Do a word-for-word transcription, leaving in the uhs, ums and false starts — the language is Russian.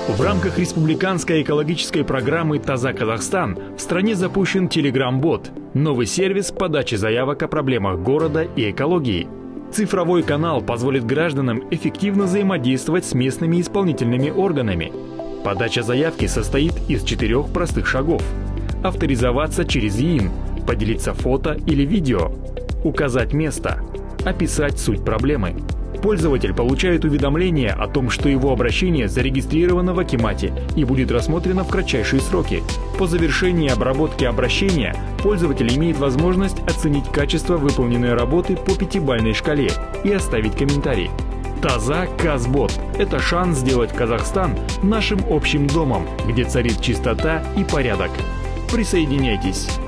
В рамках республиканской экологической программы «Таза Казахстан» в стране запущен Telegram-бот – новый сервис подачи заявок о проблемах города и экологии. Цифровой канал позволит гражданам эффективно взаимодействовать с местными исполнительными органами. Подача заявки состоит из четырех простых шагов. Авторизоваться через ИИН, поделиться фото или видео, указать место, описать суть проблемы. Пользователь получает уведомление о том, что его обращение зарегистрировано в Акимате и будет рассмотрено в кратчайшие сроки. По завершении обработки обращения пользователь имеет возможность оценить качество выполненной работы по пятибалльной шкале и оставить комментарий. Таза Казбот – это шанс сделать Казахстан нашим общим домом, где царит чистота и порядок. Присоединяйтесь!